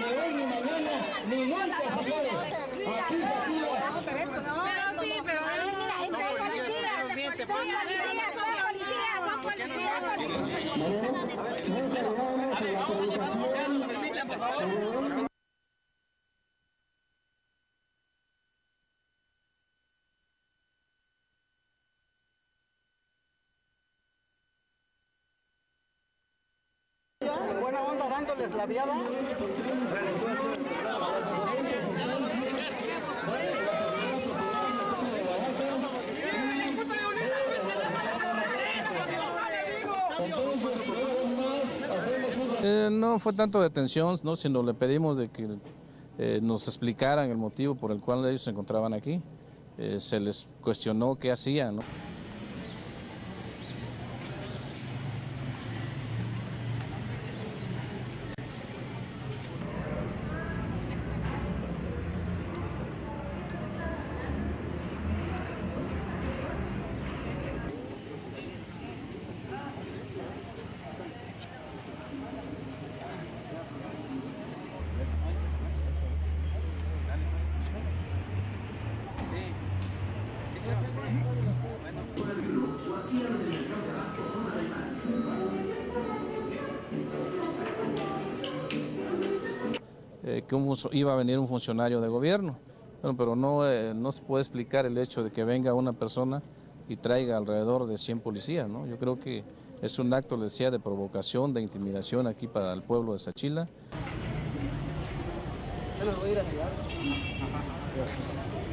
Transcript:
hoy ni mañana ni nunca, señores. Aquí se hacía. Pero esto no. Pero sí, pero a ver, mira, es policía. Son policías. Buena onda dándoles la viada. No fue tanto detención, ¿no? Sino le pedimos de que nos explicaran el motivo por el cual ellos se encontraban aquí. Se les cuestionó qué hacían, ¿no? Que iba a venir un funcionario de gobierno, bueno, pero no se puede explicar el hecho de que venga una persona y traiga alrededor de 100 policías, ¿no? Yo creo que es un acto, les decía, de provocación, de intimidación aquí para el pueblo de Sachila. Yo les voy a ir a mirar.